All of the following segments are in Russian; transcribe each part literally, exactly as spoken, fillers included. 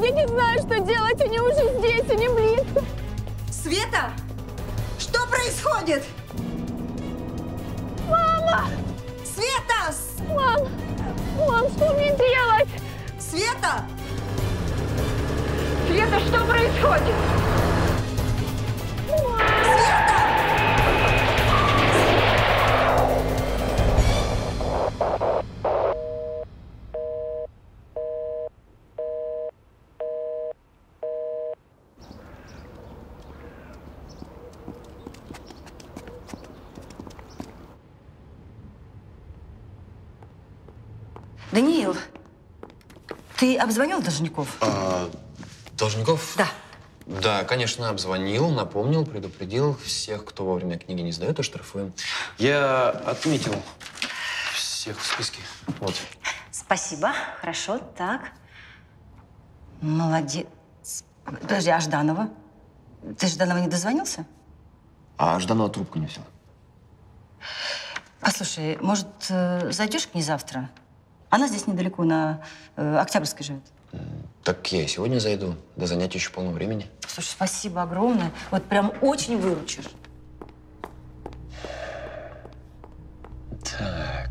Я не знаю, что делать. Они уже здесь, они близко. Света? Что происходит? Мама! Света! Мам! Мам, что мне делать? Света! Света, что происходит? Света! Даниил, ты обзвонил должников? А, должников? Да. Да, конечно, обзвонил, напомнил, предупредил всех, кто вовремя книги не сдает, оштрафуем. Я отметил всех в списке. Вот. Спасибо. Хорошо. Так. Молодец. Подожди, а Жданова? Ты Жданова не дозвонился? А Жданова трубку не взял. Послушай, может, зайдешь к ней завтра? Она здесь недалеко, на э, Октябрьской живет. Так я и сегодня зайду. До занятия еще полно времени. Слушай, спасибо огромное. Вот прям очень выручишь. Так.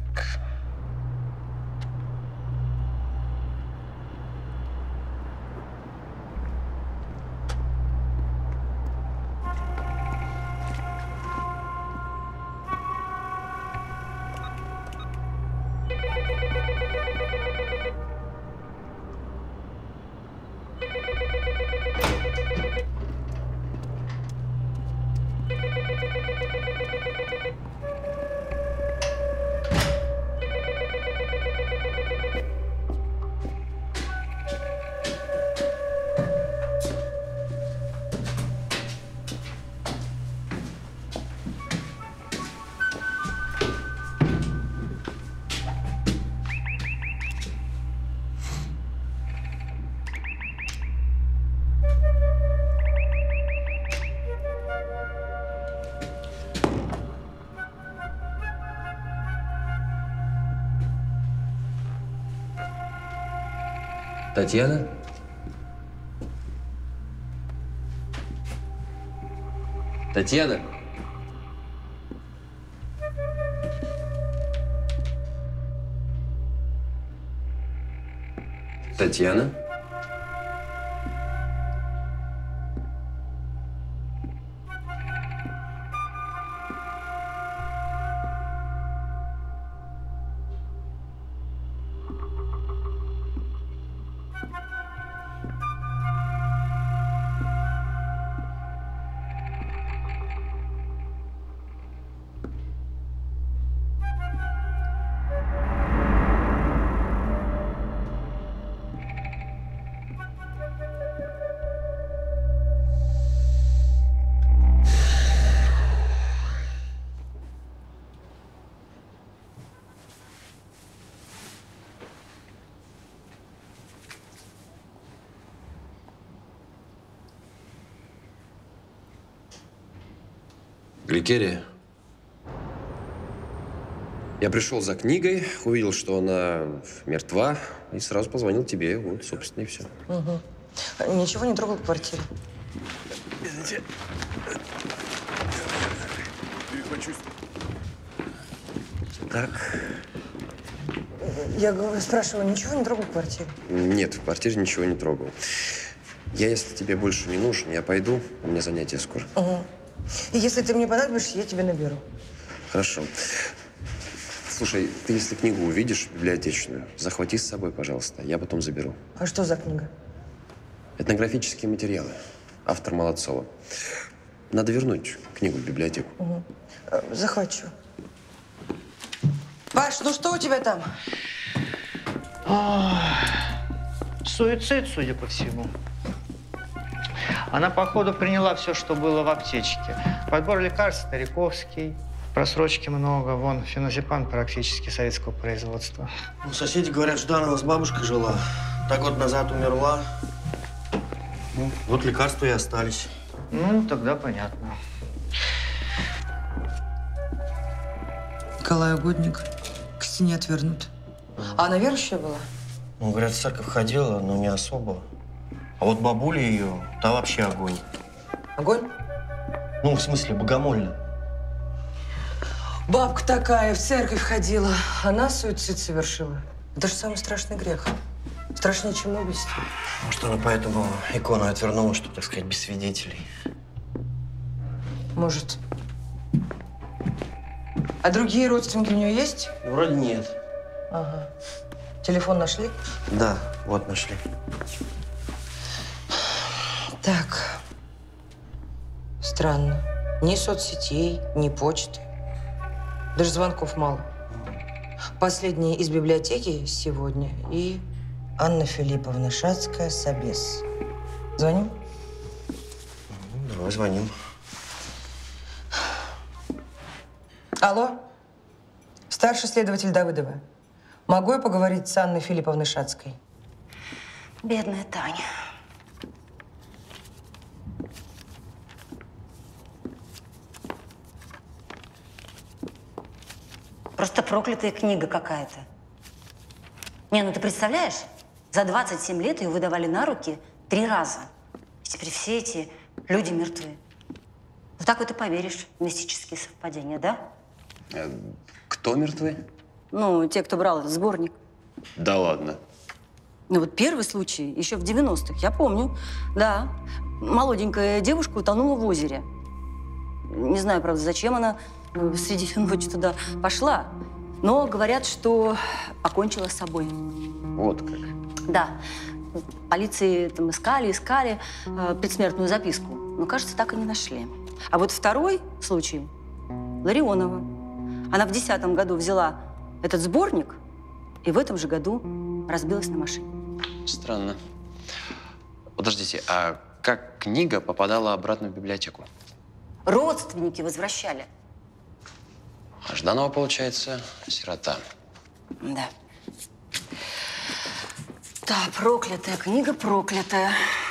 Татьяна? Татьяна? Татьяна? Гликерия. Я пришел за книгой, увидел, что она мертва, и сразу позвонил тебе. Вот, собственно, и все. Угу. Ничего не трогал в квартире? Так. Я говорю, спрашиваю, ничего не трогал в квартире? Нет, в квартире ничего не трогал. Я, если тебе больше не нужен, я пойду, у меня занятия скоро. Угу. И если ты мне понадобишься, я тебя наберу. Хорошо. Слушай, ты если книгу увидишь, библиотечную, захвати с собой, пожалуйста. Я потом заберу. А что за книга? Этнографические материалы. Автор Молодцова. Надо вернуть книгу в библиотеку. Угу. Захвачу. Паш, ну что у тебя там? Суицид, судя по всему. Она, походу, приняла все, что было в аптечке. Подбор лекарств стариковский, просрочки много. Вон, феназепам практически советского производства. Ну, соседи говорят, Жданова с бабушкой жила. Так год назад умерла. Ну, вот лекарства и остались. Ну, тогда понятно. Николай Угодник к стене отвернут. А она верующая была? Ну, говорят, в церковь ходила, но не особо. А вот бабуля ее, та вообще огонь. Огонь? Ну, в смысле, богомольно. Бабка такая в церковь ходила, она суицид совершила. Это же самый страшный грех. Страшнее, чем убийство. Может, она поэтому икону отвернула, чтобы, так сказать, без свидетелей. Может. А другие родственники у нее есть? Вроде нет. Ага. Телефон нашли? Да, вот нашли. Так. Странно. Ни соцсетей, ни почты. Даже звонков мало. Последние из библиотеки сегодня и Анна Филипповна Шацкая, Собес. Звоним? Ну, давай звоним. Алло? Старший следователь Давыдова. Могу я поговорить с Анной Филипповной Шацкой? Бедная Таня. Просто проклятая книга какая-то. Не, ну ты представляешь? За двадцать семь лет ее выдавали на руки три раза. И теперь все эти люди мертвы. Вот так вот и поверишь в мистические совпадения, да? А кто мертвы? Ну, те, кто брал этот сборник. Да ладно. Ну вот первый случай еще в девяностых, я помню. Да, молоденькая девушка утонула в озере. Не знаю, правда, зачем она среди ночи туда пошла. Но говорят, что покончила с собой. Вот как. Да. Полиции там искали, искали э, предсмертную записку. Но, кажется, так и не нашли. А вот второй случай – Ларионова. Она в десятом году взяла этот сборник и в этом же году разбилась на машине. Странно. Подождите, а как книга попадала обратно в библиотеку? Родственники возвращали. А Жданова, получается, сирота. Да. Да, проклятая книга, проклятая.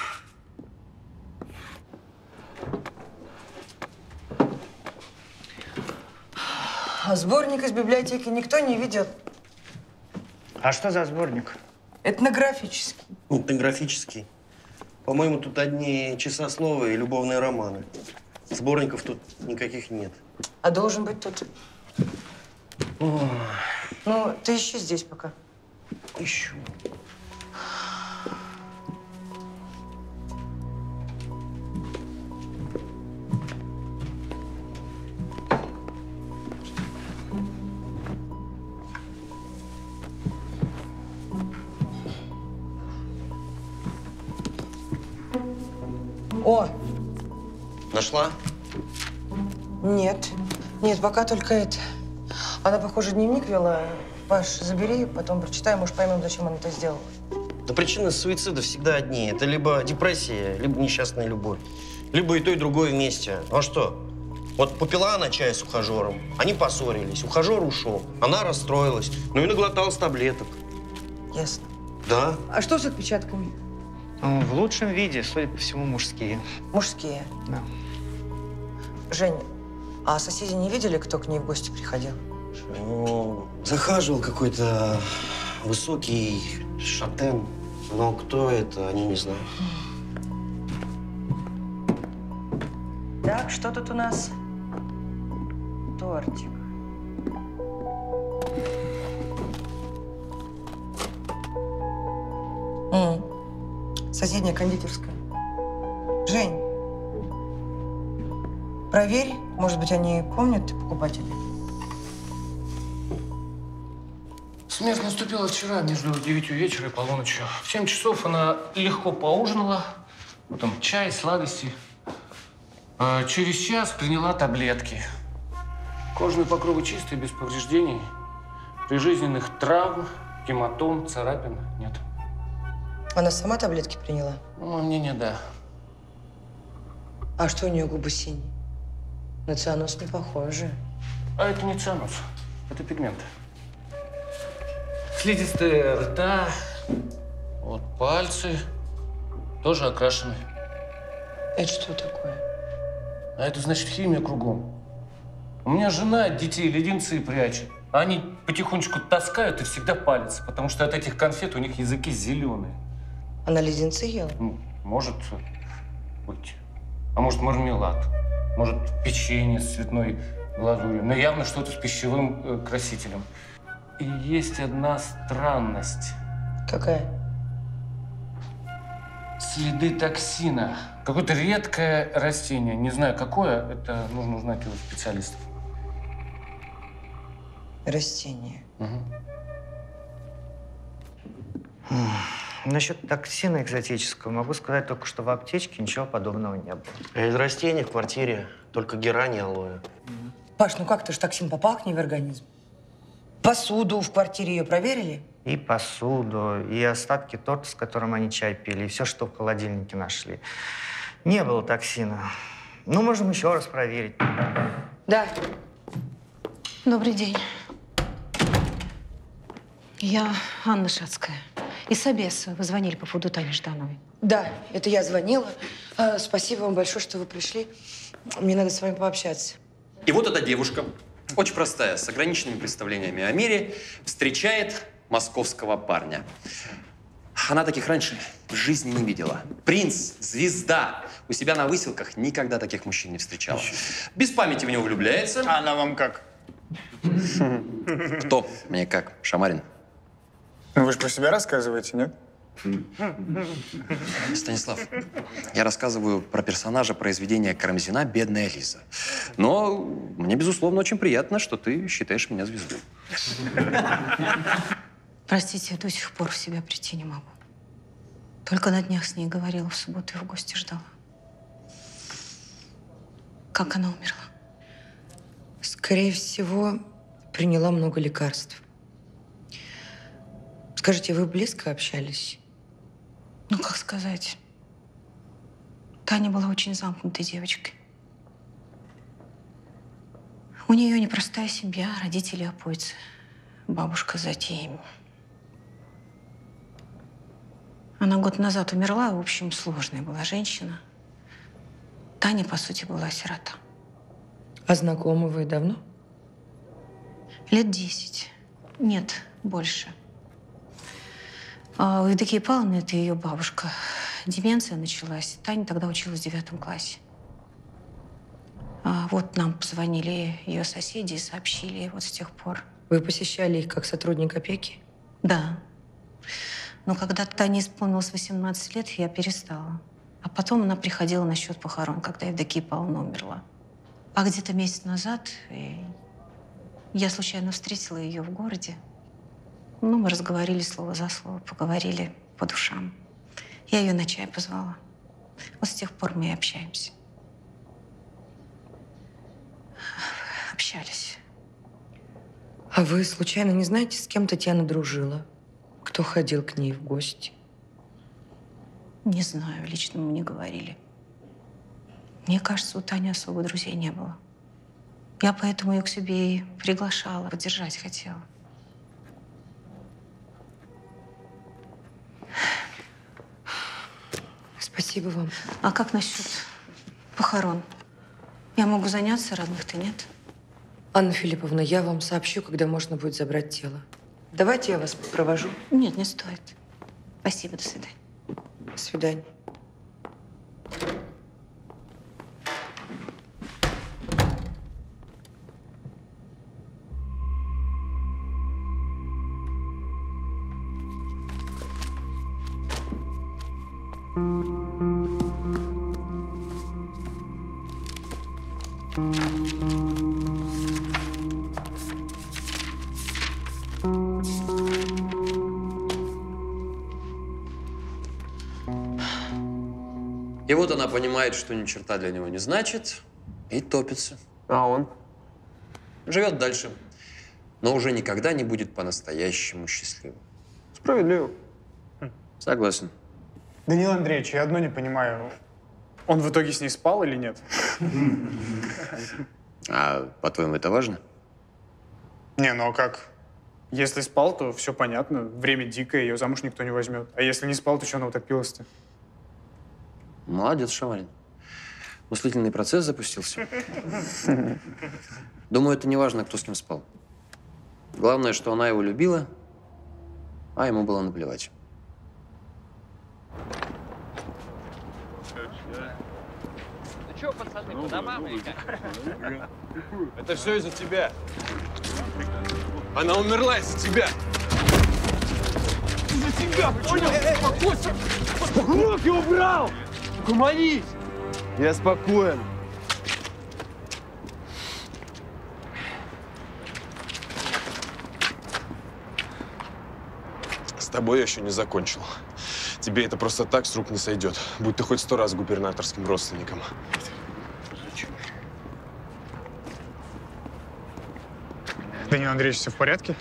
А сборник из библиотеки никто не видел. А что за сборник? Этнографический. Этнографический. По-моему, тут одни часословы и любовные романы. Сборников тут никаких нет. А должен быть тут. Ой, Ну, ты ищи здесь пока. ищу. О, Нашла? нет. Нет, пока только это. Она, похоже, дневник вела. Паш, забери, потом прочитай, может, поймем, зачем она это сделала. Да причины суицида всегда одни. Это либо депрессия, либо несчастная любовь. Либо и то, и другое вместе. Ну а что? Вот попила она чай с ухажером, они поссорились, ухажер ушел, она расстроилась, ну и наглоталась таблеток. Ясно. Да. А что с отпечатками? Ну, в лучшем виде, судя по всему, мужские. Мужские. Да. Жень, а соседи не видели, кто к ней в гости приходил? Ну, захаживал какой-то высокий шатен, но кто это, они не знают. Так, что тут у нас? Тортик. М. Соседняя кондитерская. Жень, проверь, может быть, они помнят покупателей. Смерть наступила вчера между девятью вечера и полуночью. В семь часов она легко поужинала, потом чай, сладости. А через час приняла таблетки. Кожные покровы чистые, без повреждений. Прижизненных травм, гематом, царапин нет. Она сама таблетки приняла? Ну, мнение, да. А что у нее губы синие? На цианоз не похоже. А это не цианоз, это пигмент. Слизистые рта, вот пальцы тоже окрашены. Это что такое? А это значит химия кругом. У меня жена от детей леденцы прячет. А они потихонечку таскают и всегда палятся, потому что от этих конфет у них языки зеленые. Она леденцы ела? Ну, может быть. А может, мармелад. Может, печенье с цветной глазурью. Но явно что-то с пищевым э, красителем. И есть одна странность. Какая? Следы токсина. Какое-то редкое растение. Не знаю, какое. Это нужно узнать у специалистов. Растение. Угу. Насчет токсина экзотического могу сказать только, что в аптечке ничего подобного не было. А из растений в квартире только герань и алоэ. Паш, ну как ты ж токсин попал к ней в организм? Посуду в квартире ее проверили? И посуду, и остатки торта, с которым они чай пили, и все, что в холодильнике нашли. Не было токсина. Ну, можем еще раз проверить. Да. Добрый день. Я Анна Шацкая. Из Собеса. Вы звонили по поводу Тани Ждановой. Да, это я звонила. А, спасибо вам большое, что вы пришли. Мне надо с вами пообщаться. И вот эта девушка, очень простая, с ограниченными представлениями о мире, встречает московского парня. Она таких раньше в жизни не видела. Принц, звезда. У себя на выселках никогда таких мужчин не встречала. Без памяти в него влюбляется. А она вам как? Кто? Мне как? Шамарин. Ну вы же про себя рассказываете, нет? Станислав, я рассказываю про персонажа произведения Карамзина «Бедная Лиза». Но мне, безусловно, очень приятно, что ты считаешь меня звездой. Простите, я до сих пор в себя прийти не могу. Только на днях с ней говорила, в субботу и в гости ждала. Как она умерла? Скорее всего, приняла много лекарств. Скажите, вы близко общались? Ну, как сказать. Таня была очень замкнутой девочкой. У нее непростая семья, родители опойцы, бабушка с затеями. Она год назад умерла, в общем, сложная была женщина. Таня, по сути, была сирота. А знакомы вы давно? Лет десять. Нет, больше. А у Евдокии Павловны, это ее бабушка, деменция началась. Таня тогда училась в девятом классе. А вот нам позвонили ее соседи и сообщили, и вот с тех пор. Вы посещали их как сотрудник опеки? Да. Но когда Тане исполнилось восемнадцать лет, я перестала. А потом она приходила на счет похорон, когда Евдокия Павловна умерла. А где-то месяц назад я случайно встретила ее в городе. Ну, мы разговорили слово за слово, поговорили по душам. Я ее на чай позвала. Вот с тех пор мы и общаемся. Общались. А вы случайно не знаете, с кем Татьяна дружила? Кто ходил к ней в гости? Не знаю, лично мы не говорили. Мне кажется, у Тани особо друзей не было. Я поэтому ее к себе и приглашала, поддержать хотела. Спасибо вам. А как насчет похорон? Я могу заняться, родных-то нет. Анна Филипповна, я вам сообщу, когда можно будет забрать тело. Давайте я вас провожу. Нет, не стоит. Спасибо, до свидания. До свидания. И вот она понимает, что ни черта для него не значит, и топится. А он? Живет дальше, но уже никогда не будет по-настоящему счастливым. Справедливо. Согласен. Данил Андреевич, я одно не понимаю. Он в итоге с ней спал или нет? А по-твоему, это важно? Не, ну а как? Если спал, то все понятно. Время дикое, ее замуж никто не возьмет. А если не спал, то что она утопилась-то? Молодец, Шамарин. Мыслительный процесс запустился. Думаю, это не важно, кто с кем спал. Главное, что она его любила, а ему было наплевать. Ну что, пацаны, по домам или как? Это все из-за тебя. Она умерла из-за тебя. Из-за тебя, понял? Успокойся! Руки убрал! Угомонись! Я спокоен. С тобой я еще не закончил. Тебе это просто так с рук не сойдет. Будь ты хоть сто раз губернаторским родственником. Данил Андреевич, все в порядке?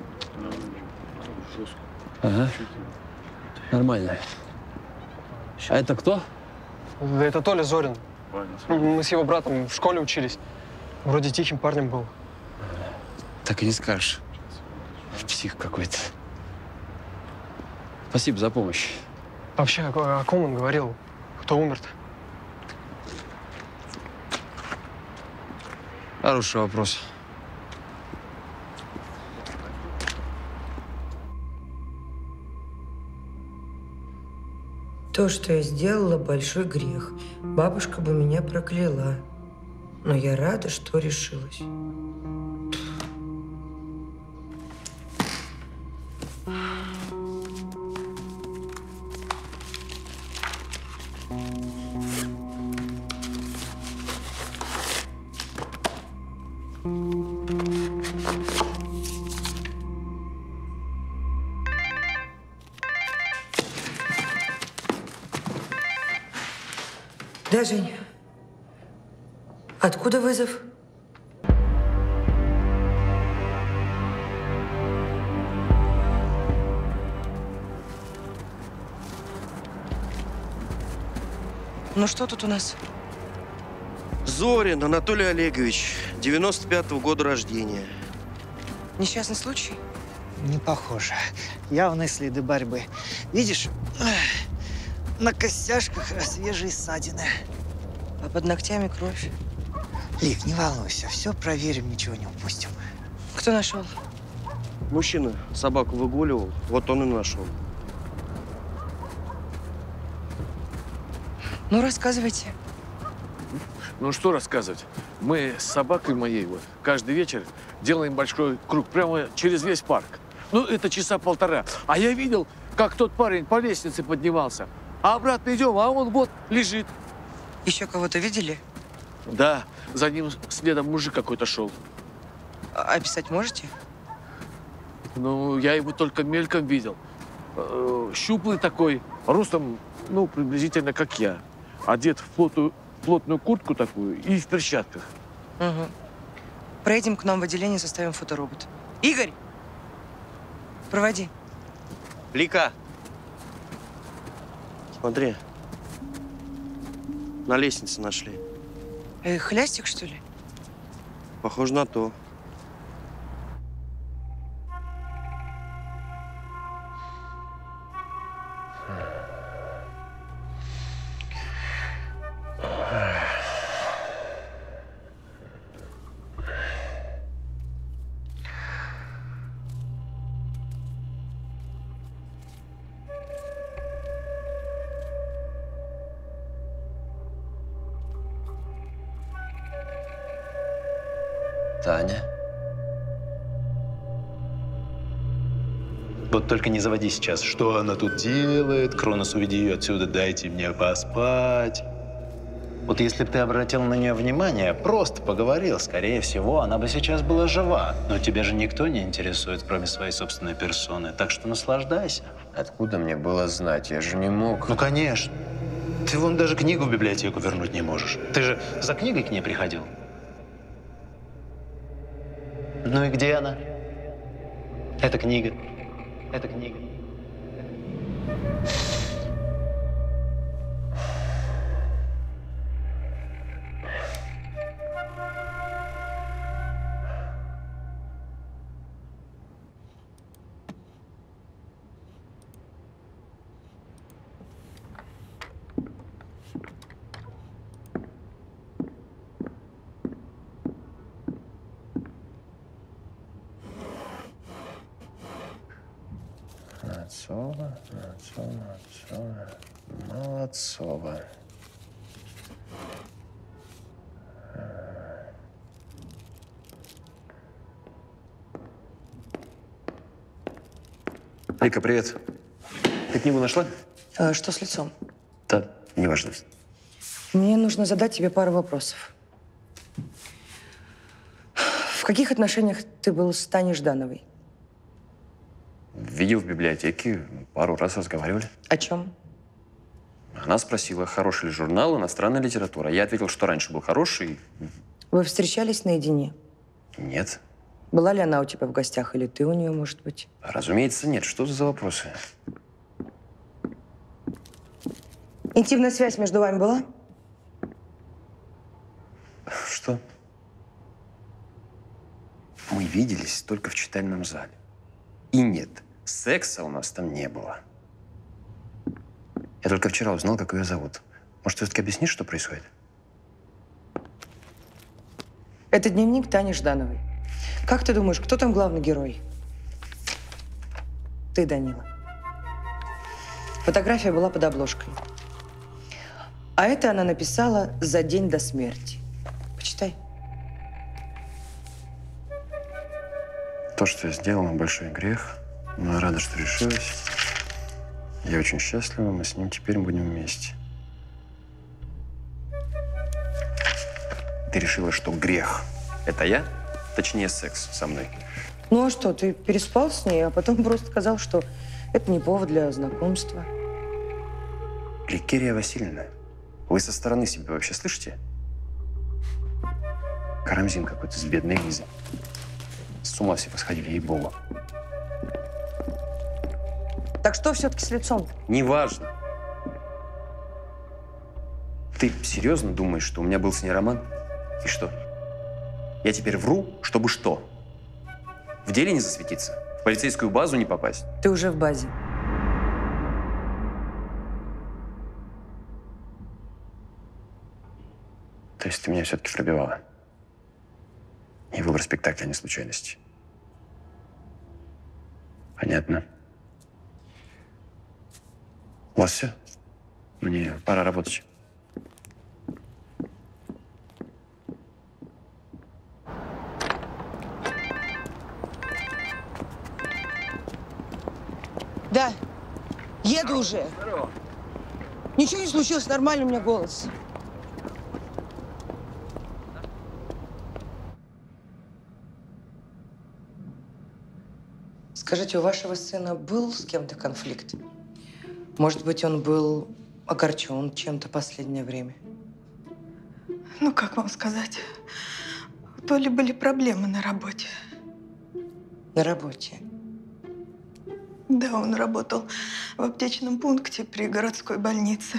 Ага. Нормально. А это кто? Да это Толя Зорин. Мы с его братом в школе учились. Вроде тихим парнем был. Так и не скажешь. Псих какой-то. Спасибо за помощь. Вообще, о, о ком он говорил? Кто умер-то? Хороший вопрос. То, что я сделала, большой грех. Бабушка бы меня прокляла. Но я рада, что решилась. Да, Жень. Откуда вызов? Ну что тут у нас? Зорин Анатолий Олегович, девяносто пятого года рождения. Несчастный случай? Не похоже. Явные следы борьбы. Видишь, на костяшках свежие ссадины. А под ногтями кровь. Лив, не волнуйся, все проверим, ничего не упустим. Кто нашел? Мужчина собаку выгуливал, вот он и нашел. Ну, рассказывайте. Ну, что рассказывать? Мы с собакой моей вот каждый вечер делаем большой круг прямо через весь парк. Ну, это часа полтора. А я видел, как тот парень по лестнице поднимался. А обратно идем, а он вот лежит. Еще кого-то видели? Да, за ним следом мужик какой-то шел. А описать можете? Ну, я его только мельком видел. Э, Щуплый такой, ростом, ну, приблизительно как я. Одет в плотную, плотную куртку такую и в перчатках. Угу. Проедем к нам в отделение, составим фоторобот. Игорь! Проводи. Лика! Смотри. На лестнице нашли. Э, хлястик, что ли? Похоже на то. Таня? Вот только не заводи сейчас. Что она тут делает? Кронос, уведи ее отсюда, дайте мне поспать. Вот если бы ты обратил на нее внимание, просто поговорил, скорее всего, она бы сейчас была жива. Но тебя же никто не интересует, кроме своей собственной персоны. Так что наслаждайся. Откуда мне было знать? Я же не мог. Ну, конечно. Ты вон даже книгу в библиотеку вернуть не можешь. Ты же за книгой к ней приходил? Ну и где она? Эта книга. Эта книга. Молодцова, Молодцова, Молодцова, Молодцова. Вика, привет. Ты книгу нашла? А, что с лицом? Да, неважно. Мне нужно задать тебе пару вопросов. В каких отношениях ты был с Таней Ждановой? Видел в библиотеке, пару раз разговаривали. О чем? Она спросила, хороший ли журнал «Иностранная литература». Я ответил, что раньше был хороший. Вы встречались наедине? Нет. Была ли она у тебя в гостях, или ты у нее, может быть? Разумеется, нет. Что за вопросы? Интимная связь между вами была? Что? Мы виделись только в читальном зале. И нет, секса у нас там не было. Я только вчера узнал, как ее зовут. Может, все-таки объяснишь, что происходит? Это дневник Тани Ждановой. Как ты думаешь, кто там главный герой? Ты, Данила. Фотография была под обложкой. А это она написала за день до смерти. Почитай. То, что я сделала, большой грех. Но я рада, что решилась. Я очень счастлива, мы с ним теперь будем вместе. Ты решила, что грех – это я? Точнее, секс со мной. Ну а что, ты переспал с ней, а потом просто сказал, что это не повод для знакомства. Гликерия Васильевна, вы со стороны себя вообще слышите? Карамзин какой-то с бедной Лизой. С ума все посходили, ей-богу. Так что все-таки с лицом? Неважно. Ты серьезно думаешь, что у меня был с ней роман? И что? Я теперь вру, чтобы что? В деле не засветиться? В полицейскую базу не попасть? Ты уже в базе. То есть ты меня все-таки пробивала? И выбор спектакля не случайность. Понятно. У вас все? Мне пора работать. Да, еду уже. Ничего не случилось, нормальный у меня голос. Скажите, у вашего сына был с кем-то конфликт? Может быть, он был огорчен чем-то последнее время? Ну, как вам сказать? У Толи были проблемы на работе. На работе? Да, он работал в аптечном пункте при городской больнице.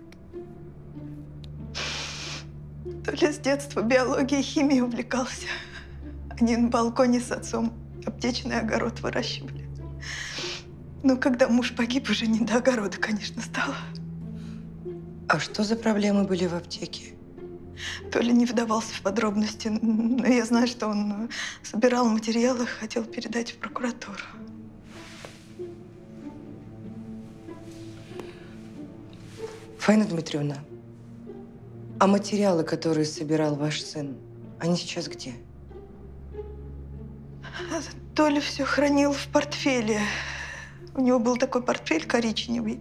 Толя с детства биологией и химией увлекался. Они на балконе с отцом аптечный огород выращивали. Но когда муж погиб, уже не до огорода, конечно, стало. А что за проблемы были в аптеке? Толя не вдавался в подробности, но я знаю, что он собирал материалы, хотел передать в прокуратуру. Фаина Дмитриевна, а материалы, которые собирал ваш сын, они сейчас где? Толя все хранил в портфеле. У него был такой портфель коричневый.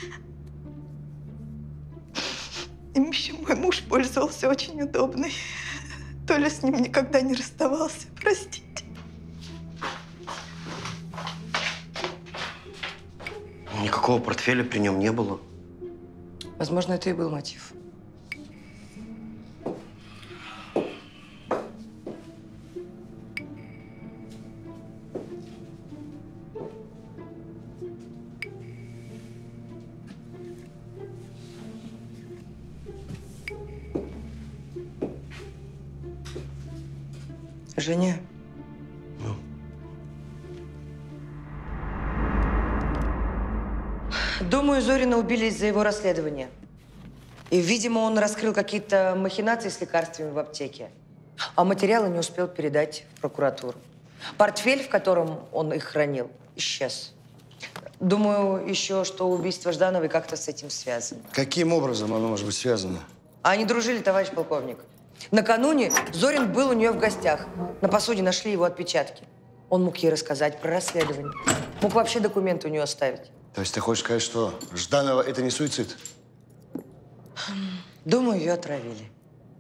Им еще мой муж пользовался, очень удобный. Толя с ним никогда не расставался. Простите. Никакого портфеля при нем не было. Возможно, это и был мотив. Женя. Ну? Думаю, Зорина убили из-за его расследования. И, видимо, он раскрыл какие-то махинации с лекарствами в аптеке. А материалы не успел передать в прокуратуру. Портфель, в котором он их хранил, исчез. Думаю еще, что убийство Ждановой как-то с этим связано. Каким образом оно может быть связано? А они дружили, товарищ полковник. Накануне Зорин был у нее в гостях. На посуде нашли его отпечатки. Он мог ей рассказать про расследование. Мог вообще документы у нее оставить. То есть ты хочешь сказать, что Жданова – это не суицид? Думаю, ее отравили.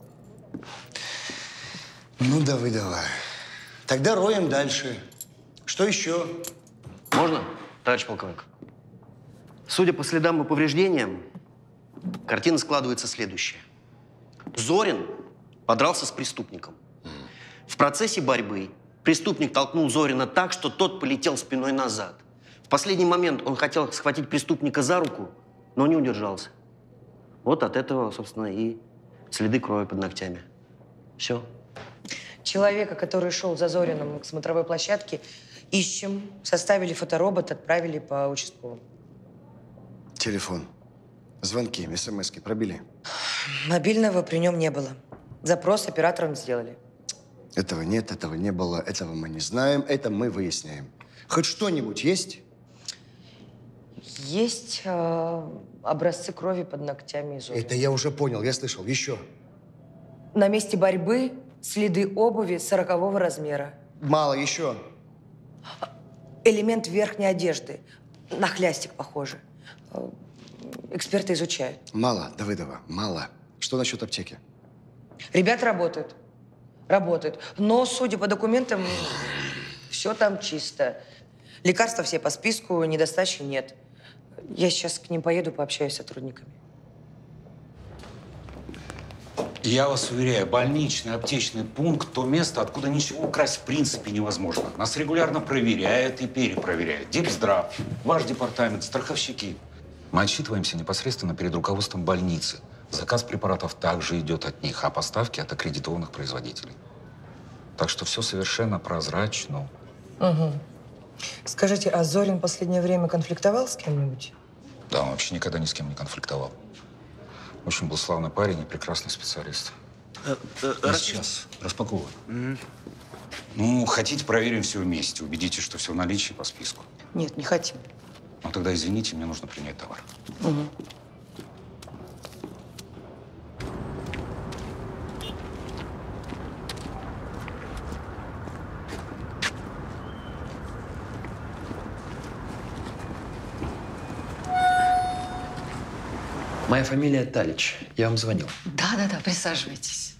Ну, давай, давай. Тогда роем дальше. Что еще? Можно, товарищ полковник? Судя по следам и повреждениям, картина складывается следующая. Зорин подрался с преступником. В процессе борьбы преступник толкнул Зорина так, что тот полетел спиной назад. В последний момент он хотел схватить преступника за руку, но не удержался. Вот от этого, собственно, и следы крови под ногтями. Все. Человека, который шел за Зориным к смотровой площадке, ищем, составили фоторобот, отправили по участковому. Телефон. Звонки, смски пробили? Мобильного при нем не было. Запрос операторам сделали. Этого нет, этого не было, этого мы не знаем, это мы выясняем. Хоть что-нибудь есть? Есть э, образцы крови под ногтями Зорина. Это я уже понял, я слышал. Еще. На месте борьбы следы обуви сорокового размера. Мало, еще. Элемент верхней одежды. На хлястик похоже. Эксперты изучают. Мало, Давыдова, мало. Что насчет аптеки? Ребята работают. Работают. Но, судя по документам, все там чисто. Лекарства все по списку, недостачи нет. Я сейчас к ним поеду, пообщаюсь с сотрудниками. Я вас уверяю, больничный, аптечный пункт – то место, откуда ничего украсть в принципе невозможно. Нас регулярно проверяют и перепроверяют. Депздрав, ваш департамент, страховщики. Мы отчитываемся непосредственно перед руководством больницы. Заказ препаратов также идет от них, а поставки от аккредитованных производителей. Так что все совершенно прозрачно. Угу. Скажите, а Зорин в последнее время конфликтовал с кем-нибудь? Да, он вообще никогда ни с кем не конфликтовал. Очень был славный парень и прекрасный специалист. Э, э, А раз- сейчас распаковывай. Мгм. Ну, хотите, проверим все вместе. Убедитесь, что все в наличии по списку. Нет, не хотим. Ну, тогда извините, мне нужно принять товар. Угу. Моя фамилия Талич. Я вам звонил. Да-да-да, присаживайтесь.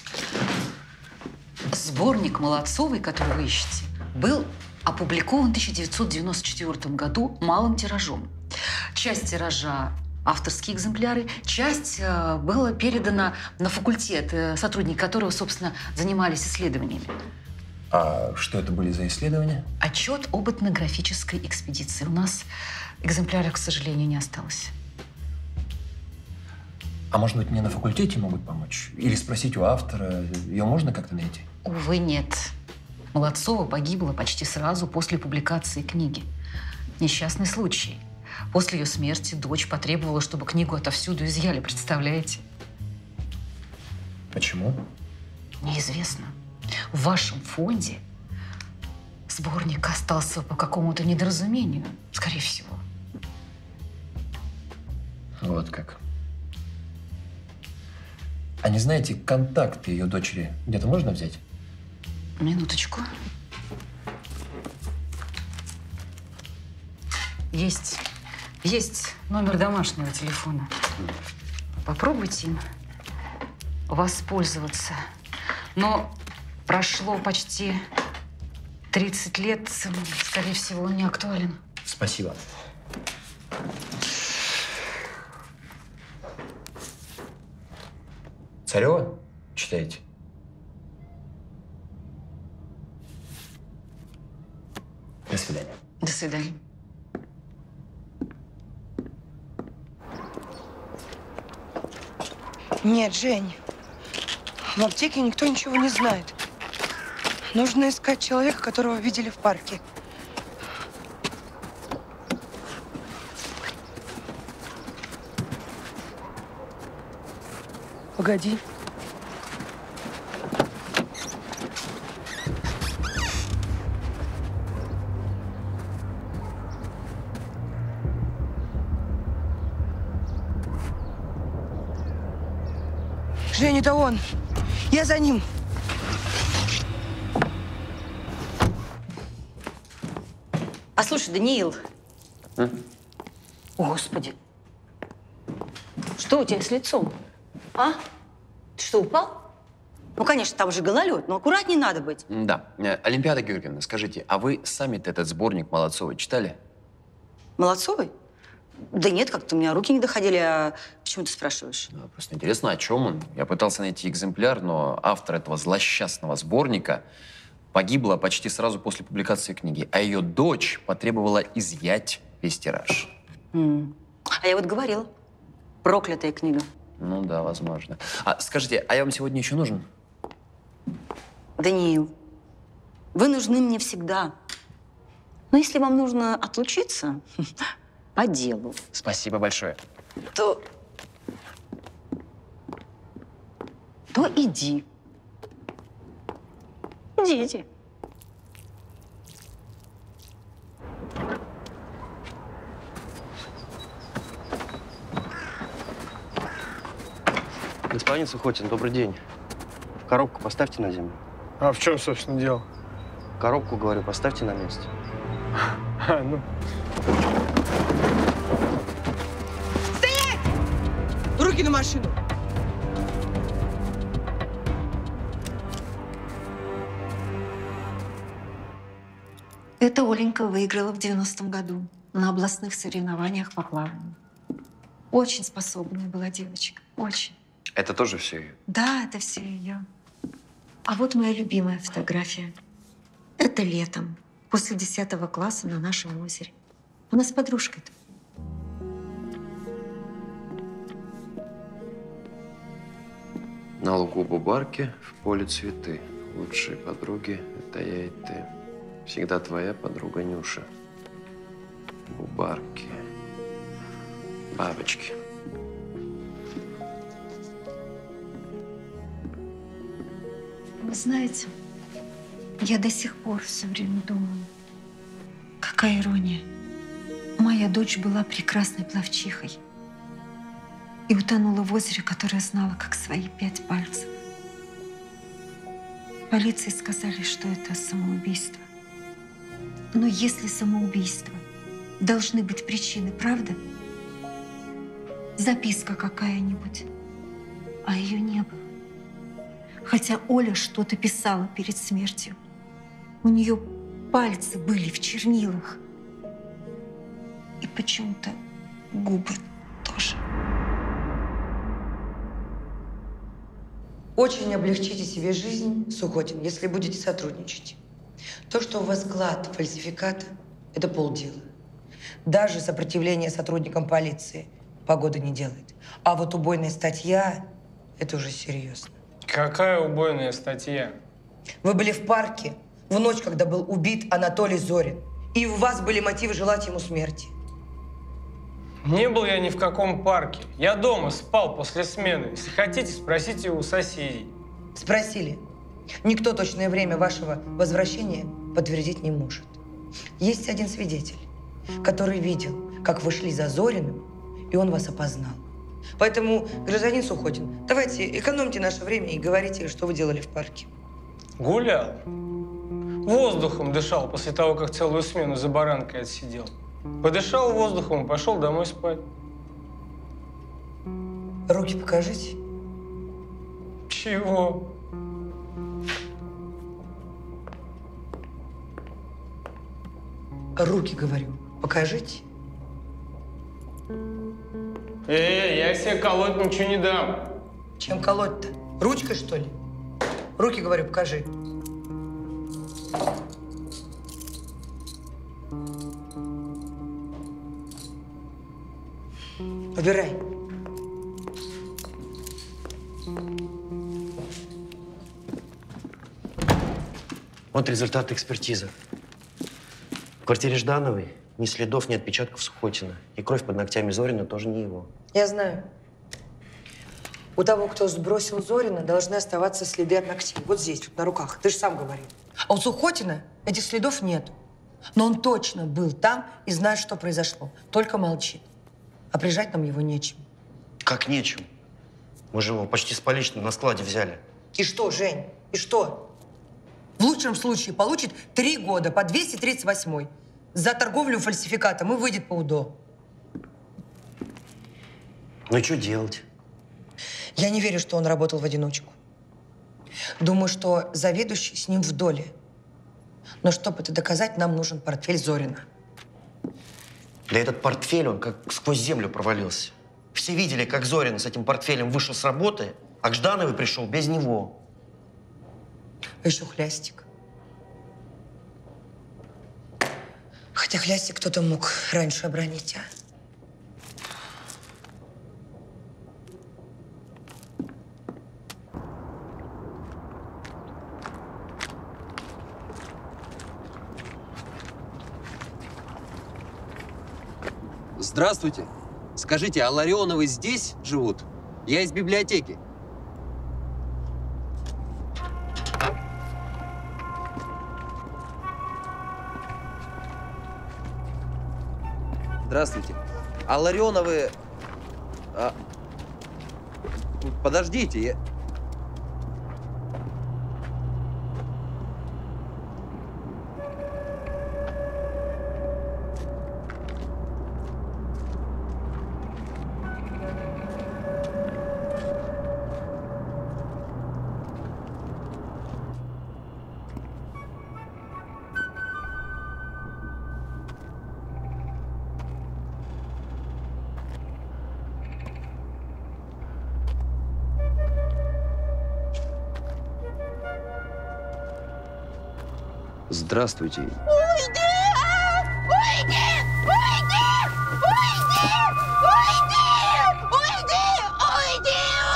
Сборник Молодцовой, который вы ищете, был опубликован в тысяча девятьсот девяносто четвёртом году малым тиражом. Часть тиража – авторские экземпляры, часть э, была передана на факультет, э, сотрудники которого, собственно, занимались исследованиями. А что это были за исследования? Отчет об этнографической экспедиции. У нас экземпляров, к сожалению, не осталось. А может быть, мне на факультете могут помочь? Или спросить у автора? Ее можно как-то найти? Увы, нет. Молодцова погибла почти сразу после публикации книги. Несчастный случай. После ее смерти дочь потребовала, чтобы книгу отовсюду изъяли, представляете? Почему? Неизвестно. В вашем фонде сборник остался по какому-то недоразумению, скорее всего. Вот как. А не знаете, контакты ее дочери где-то можно взять? Минуточку. Есть. Есть номер домашнего телефона. Попробуйте им воспользоваться. Но прошло почти тридцать лет. Скорее всего, он не актуален. Спасибо. Царева читаете? До свидания. До свидания. Нет, Жень, в аптеке никто ничего не знает. Нужно искать человека, которого видели в парке. Погоди. Женя, это он. Я за ним. Послушай, Даниил. А? О, Господи. Что у тебя с лицом? А? Ты что, упал? Ну, конечно, там же гололед, но аккуратнее надо быть. Да. Э, Олимпиада Георгиевна, скажите, а вы сами-то этот сборник Молодцовой читали? Молодцовой? Да нет, как-то у меня руки не доходили, а почему ты спрашиваешь? Ну, просто интересно, о чем он? Я пытался найти экземпляр, но автор этого злосчастного сборника погибла почти сразу после публикации книги, а ее дочь потребовала изъять весь тираж. М. А я вот говорила. Проклятая книга. Ну да, возможно. А скажите, а я вам сегодня еще нужен? Даниил, вы нужны мне всегда. Но если вам нужно отлучиться по делу, Спасибо большое. то, то иди. Идите. Господин Сухотин, добрый день. Коробку поставьте на землю. А в чем, собственно, дело? Коробку, говорю, поставьте на место. А, ну. Стоять! Руки на машину! Это Оленька выиграла в девяностом году на областных соревнованиях по плаванию. Очень способная была девочка, очень. Это тоже все ее? Да, это все ее. А вот моя любимая фотография. Это летом, после десятого класса на нашем озере. У нас с подружкой-то. На лугу бубарки, в поле цветы. Лучшие подруги — это я и ты. Всегда твоя подруга Нюша. Бубарки. Бабочки. Вы знаете, я до сих пор все время думаю, какая ирония. Моя дочь была прекрасной пловчихой и утонула в озере, которое знала как свои пять пальцев. Полиции сказали, что это самоубийство. Но если самоубийство, должны быть причины, правда? Записка какая-нибудь, а ее не было. Хотя Оля что-то писала перед смертью. У нее пальцы были в чернилах. И почему-то губы тоже. Очень облегчите себе жизнь, Сухотин, если будете сотрудничать. То, что у вас клад фальсификата, это полдела. Даже сопротивление сотрудникам полиции погода не делает. А вот убойная статья – это уже серьезно. Какая убойная статья? Вы были в парке в ночь, когда был убит Анатолий Зорин. И у вас были мотивы желать ему смерти. Не был я ни в каком парке. Я дома спал после смены. Если хотите, спросите у соседей. Спросили. Никто точное время вашего возвращения подтвердить не может. Есть один свидетель, который видел, как вы шли за Зориным, и он вас опознал. Поэтому, гражданин Сухотин, давайте экономьте наше время и говорите, что вы делали в парке. Гулял. Воздухом дышал после того, как целую смену за баранкой отсидел. Подышал воздухом и пошел домой спать. Руки покажите. Чего? Руки, говорю, покажите. Эй, я себе колоть ничего не дам. Чем колоть-то? Ручкой, что ли? Руки, говорю, покажи. Убирай. Вот результат экспертизы. В квартире Ждановой ни следов, ни отпечатков Сухотина. И кровь под ногтями Зорина тоже не его. Я знаю. У того, кто сбросил Зорина, должны оставаться следы от ногтей. Вот здесь, вот на руках. Ты же сам говорил. А у Сухотина этих следов нет. Но он точно был там и знает, что произошло. Только молчит. А прижать нам его нечем. Как нечем? Мы же его почти с поличным на складе взяли. И что, Жень? И что? В лучшем случае получит три года по двести тридцать восьмой. За торговлю фальсификатом и выйдет по УДО. Ну и что делать? Я не верю, что он работал в одиночку. Думаю, что заведующий с ним в доле. Но чтобы это доказать, нам нужен портфель Зорина. Да этот портфель, он как сквозь землю провалился. Все видели, как Зорин с этим портфелем вышел с работы, а к Ждановой пришел без него. А еще хлястик. Хотя хлястик кто-то мог раньше обронить, а? Здравствуйте. Скажите, а Ларионовы здесь живут? Я из библиотеки. Здравствуйте. А Ларионовы... А... Подождите, я... Здравствуйте. Уйди! Уйди! Уйди! Уйди! Уйди!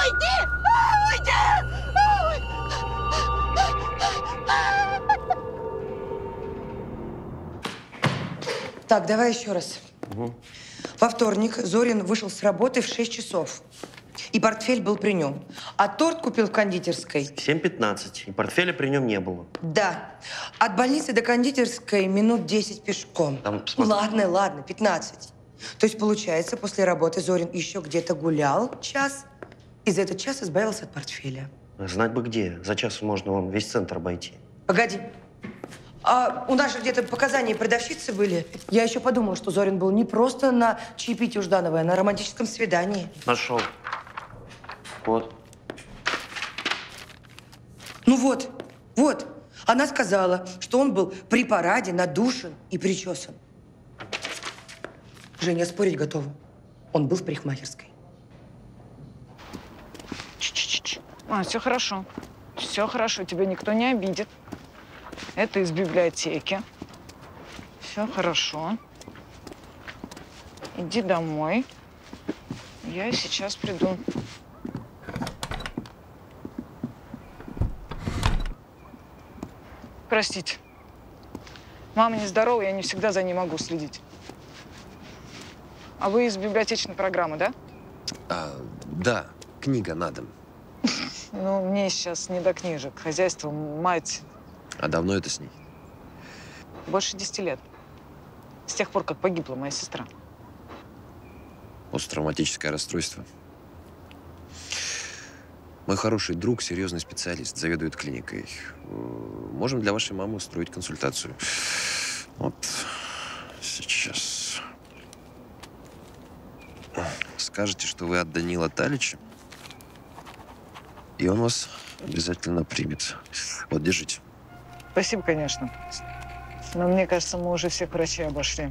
Уйди! Уйди! Уйди! Так, давай еще раз. Угу. Во вторник Зорин вышел с работы в шесть часов. И портфель был при нем. А торт купил в кондитерской. семь пятнадцать. И портфеля при нем не было. Да. От больницы до кондитерской минут десять пешком. Там, смотри. Ладно, ладно, пятнадцать. То есть, получается, после работы Зорин еще где-то гулял час. И за этот час избавился от портфеля. Знать бы где. За час можно вон весь центр обойти. Погоди. А у нас же где-то показания продавщицы были. Я еще подумала, что Зорин был не просто на чаепитии у Ждановой, а на романтическом свидании. Нашел. Вот. Ну вот, вот. Она сказала, что он был при параде, надушен и причесан. Женя, спорить готова. Он был в парикмахерской. Ч-ч-ч. А, все хорошо. Все хорошо, тебя никто не обидит. Это из библиотеки. Все хорошо. Иди домой. Я сейчас приду. Простите. Мама нездорова, я не всегда за ней могу следить. А вы из библиотечной программы, да? А, да, книга на дом. Ну, мне сейчас не до книжек. Хозяйство, мать. А давно это с ней? Больше десяти лет. С тех пор, как погибла моя сестра. Посттравматическое расстройство. Мой хороший друг, серьезный специалист, заведует клиникой. Можем для вашей мамы устроить консультацию. Вот сейчас. Скажете, что вы от Данила Талича, и он вас обязательно примет. Вот, держите. Спасибо, конечно. Но мне кажется, мы уже всех врачей обошли.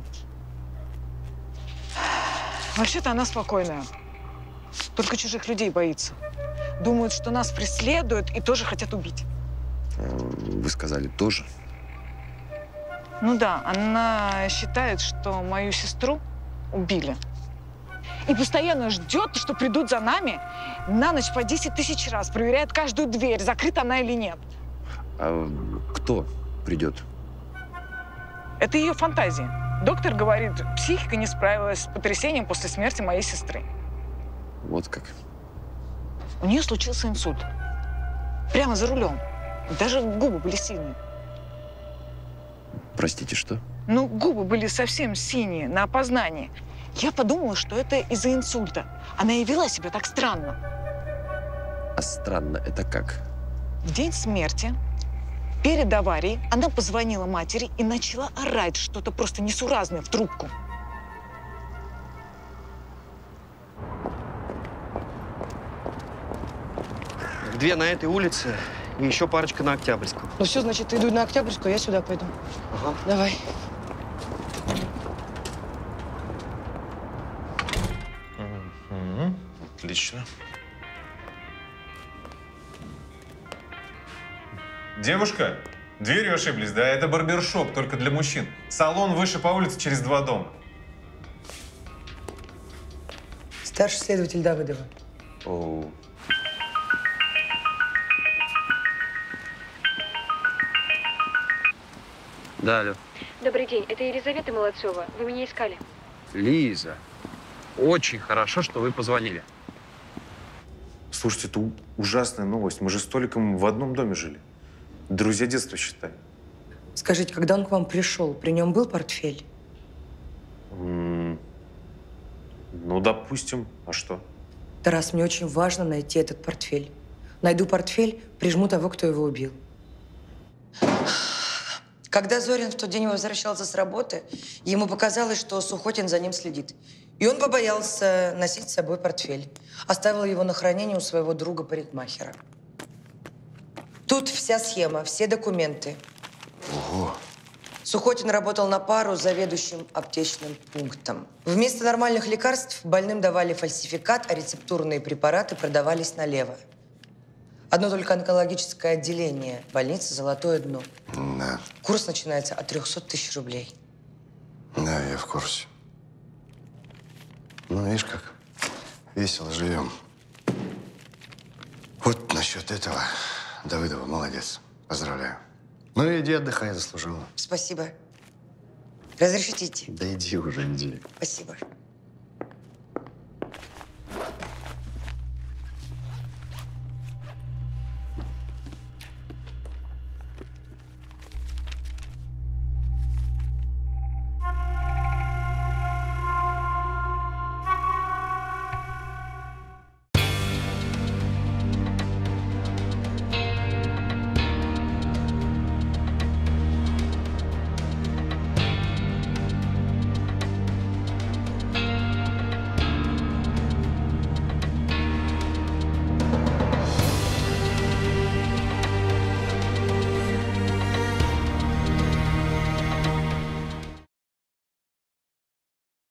Вообще-то она спокойная. Только чужих людей боится. Думают, что нас преследуют и тоже хотят убить. Вы сказали тоже? Ну да, она считает, что мою сестру убили. И постоянно ждет, что придут за нами на ночь по десять тысяч раз. Проверяет каждую дверь, закрыта она или нет. А кто придет? Это ее фантазии. Доктор говорит, психика не справилась с потрясением после смерти моей сестры. Вот как. У нее случился инсульт. Прямо за рулем. Даже губы были синие. Простите, что? Ну, губы были совсем синие, на опознание. Я подумала, что это из-за инсульта. Она и вела себя так странно. А странно это как? В день смерти Перед аварией она позвонила матери и начала орать что-то просто несуразное в трубку. Две на этой улице и еще парочка на Октябрьском. Ну все, значит, ты иду на Октябрьскую, я сюда пойду. Ага. Давай. Угу. Отлично. Девушка, дверью ошиблись, да? Это барбершоп, только для мужчин. Салон выше по улице через два дома. Старший следователь Давыдова. О. Да, алло. Добрый день, это Елизавета Молодцова. Вы меня искали? Лиза, очень хорошо, что вы позвонили. Слушайте, это у- ужасная новость. Мы же с Толиком в одном доме жили. Друзья детства, считай. Скажите, когда он к вам пришел, при нем был портфель? М, Ну, допустим. А что? Тарас, мне очень важно найти этот портфель. Найду портфель, прижму того, кто его убил. Когда Зорин в тот день возвращался с работы, ему показалось, что Сухотин за ним следит. И он побоялся носить с собой портфель. Оставил его на хранение у своего друга-парикмахера. Тут вся схема, все документы. Ого. Сухотин работал на пару с заведующим аптечным пунктом. Вместо нормальных лекарств больным давали фальсификат, а рецептурные препараты продавались налево. Одно только онкологическое отделение больницы «Золотое дно». Да. Курс начинается от трёхсот тысяч рублей. Да, я в курсе. Ну, видишь, как весело живем. Вот насчет этого Давыдова молодец. Поздравляю. Ну, иди отдыхай, заслужила. Спасибо. Разрешите идти? Да иди уже, иди. Спасибо.